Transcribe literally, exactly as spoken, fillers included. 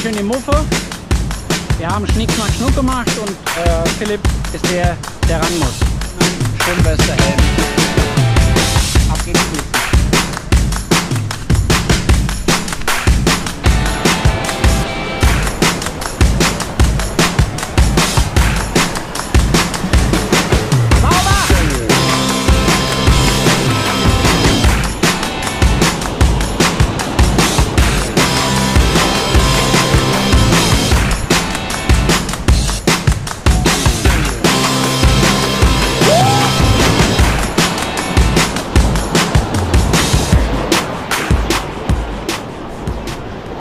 schöne Muffe. Wir haben Schnick, Schnack, Schnuck gemacht und äh, Philipp ist der, der ran muss. Schön, wer ist der Helm. Ab geht's.